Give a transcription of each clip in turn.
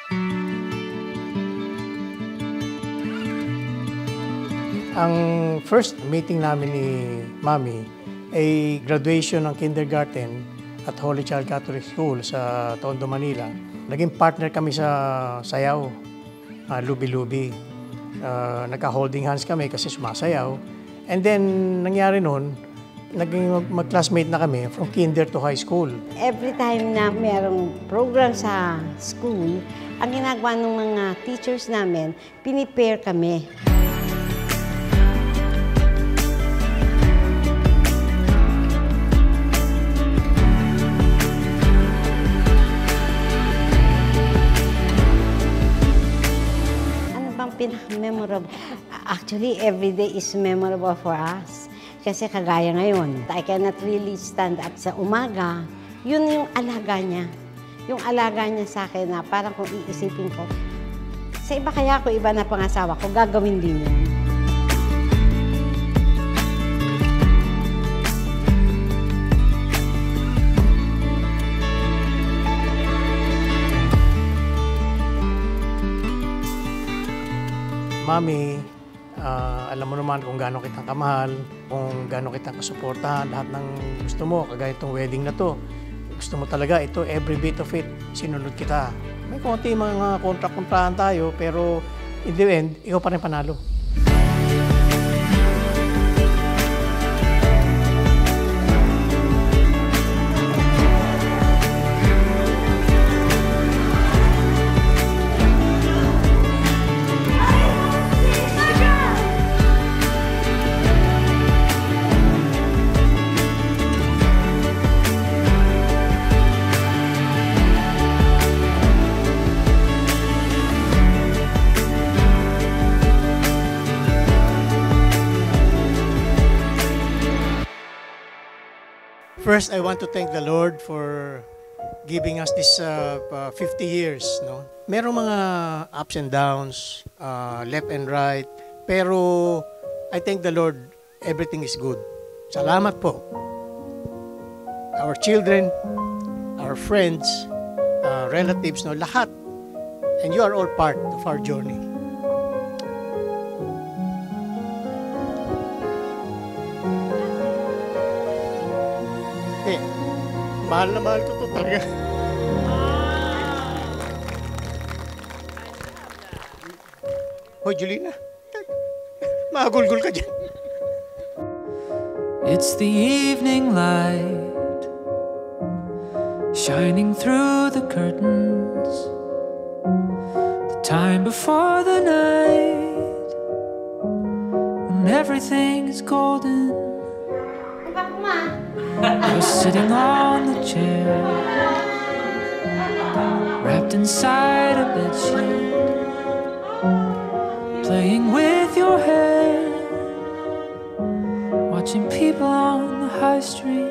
Ang first meeting namin ni Mami ay graduation ng kindergarten at Holy Child Catholic School sa Tondo, Manila. Naging partner kami sa sayaw, lubi-lubi. Nagka-holding hands kami kasi sumasayaw. And then, nangyari nun, naging mag-classmate na kami from kinder to high school. Every time na mayroong program sa school, ang ginagawa ng mga teachers namin, pinipair kami. Pinaka-memorable. Actually, every day is memorable for us. Kasi kagaya ngayon, I cannot really stand up sa umaga. Yun yung alaga niya. Yung alaga niya sa akin na parang kung iisipin ko, sa iba kaya ako, iba na pangasawa ko, gagawin din yun. Mami, alam mo naman kung gaano kitang kamahal, kung gaano kitang kasuportahan, lahat ng gusto mo, kagaya itong wedding na to. Gusto mo talaga ito, every bit of it, sinunod kita. May konti mga kontra-kontrahan tayo, pero in the end, ikaw pa rin panalo. First, I want to thank the Lord for giving us this 50 years. No? Merong mga ups and downs, left and right, pero I thank the Lord, everything is good. Salamat po. Our children, our friends, relatives, no, lahat. And you are all part of our journey. Mahal na mahal ko ito talaga. Hoy, Julina. Mahagulgul ka dyan. It's the evening light shining through the curtains, the time before the night when everything is golden. You're sitting on the chair, wrapped inside a bedsheet, playing with your hair, watching people on the high street.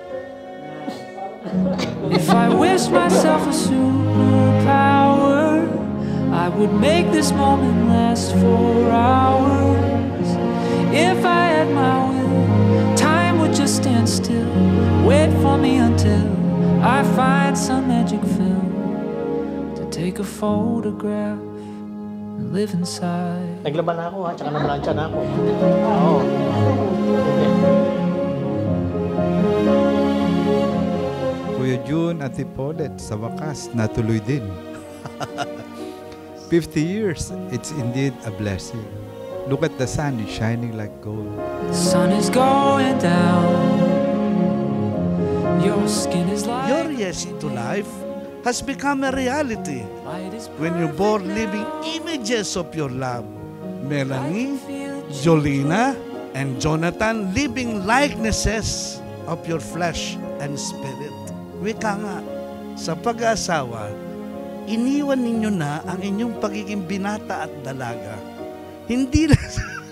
If I wished myself a superpower, I would make this moment last for hours. If I had my will, time would just stand still, wait for me until I find some magic film to take a photograph and live inside. Naglaban na ako ha, tsaka namalansya na ako. Oo. Kuya Jun at Paulette, sa wakas, natuloy din. 50 years, it's indeed a blessing. Look at the sun, it's shining like gold. The sun is going down. Your skin is like your yes to life has become a reality when you bore living images of your love. Melanie, Jolina, and Jonathan, living likenesses of your flesh and spirit. Wika nga, sa pag-aasawa, iniwan ninyo na ang inyong pagiging binata at dalaga. Hindi na...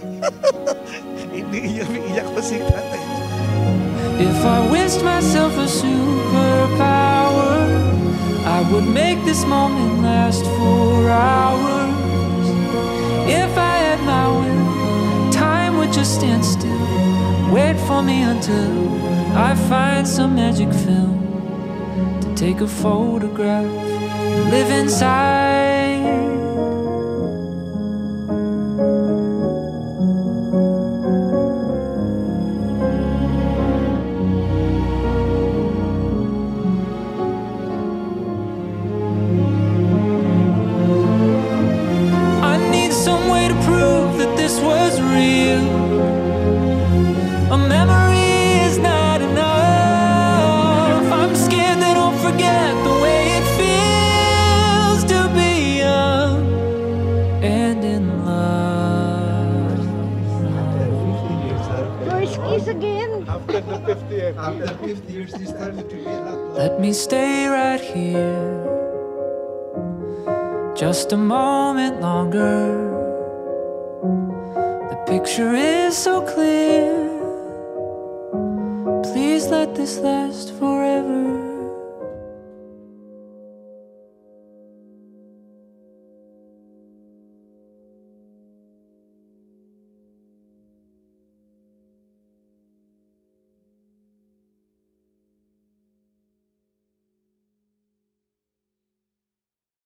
Iniiyak ko si tatay. If I wished myself a superpower, I would make this moment last for hours. If I had my will, time would just stand still, wait for me until I find some magic film to take a photograph, live inside. I need some way to prove that this was real. A memory is not enough. I'm scared that I'll forget the way it feels to be young and in love. First kiss again. After 50 years, this started to be a lot. Let me stay right here just a moment longer. The picture is so clear. Please let this last forever.